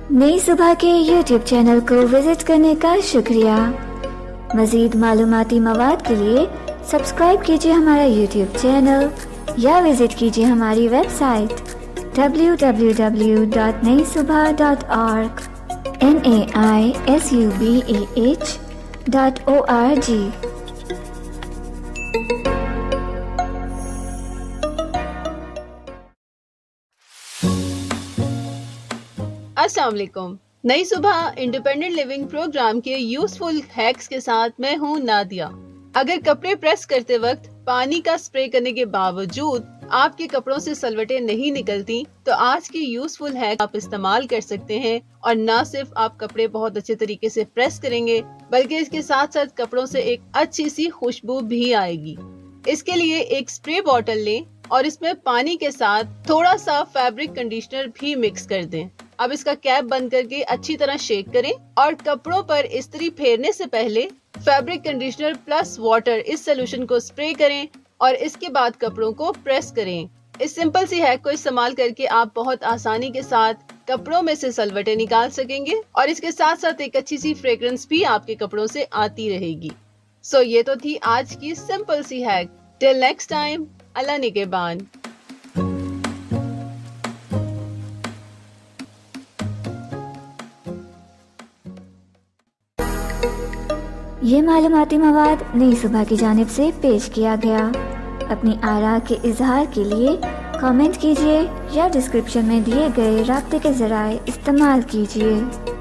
नई सुबह के YouTube चैनल को विजिट करने का शुक्रिया। मज़ीद मालूमाती मवाद के लिए सब्सक्राइब कीजिए हमारा YouTube चैनल या विजिट कीजिए हमारी वेबसाइट www.naisubah.org naisubah.org। अस्सलाम वालेकुम। नई सुबह इंडिपेंडेंट लिविंग प्रोग्राम के यूजफुल हैक्स के साथ मैं हूं नादिया। अगर कपड़े प्रेस करते वक्त पानी का स्प्रे करने के बावजूद आपके कपड़ों से सलवटें नहीं निकलती, तो आज की यूजफुल हैक आप इस्तेमाल कर सकते हैं और न सिर्फ आप कपड़े बहुत अच्छे तरीके से प्रेस करेंगे, बल्कि इसके साथ साथ कपड़ों से एक अच्छी सी खुशबू भी आएगी। इसके लिए एक स्प्रे बॉटल लें और इसमें पानी के साथ थोड़ा सा फैब्रिक कंडीशनर भी मिक्स कर दें। अब इसका कैप बंद करके अच्छी तरह शेक करें और कपड़ों पर इस्त्री फेरने से पहले फैब्रिक कंडीशनर प्लस वाटर इस सोल्यूशन को स्प्रे करें और इसके बाद कपड़ों को प्रेस करें। इस सिंपल सी हैक को इस्तेमाल करके आप बहुत आसानी के साथ कपड़ों में से सलवटें निकाल सकेंगे और इसके साथ साथ एक अच्छी सी फ्रेग्रेंस भी आपके कपड़ों से आती रहेगी। सो ये तो थी आज की सिंपल सी हैक। टिल नेक्स्ट टाइम, अल्लाह निगहबान। ये मालूमाती मवाद नई सुबह की जानिब से पेश किया गया। अपनी आरा के इजहार के लिए कमेंट कीजिए या डिस्क्रिप्शन में दिए गए राब्ते के ज़राए इस्तेमाल कीजिए।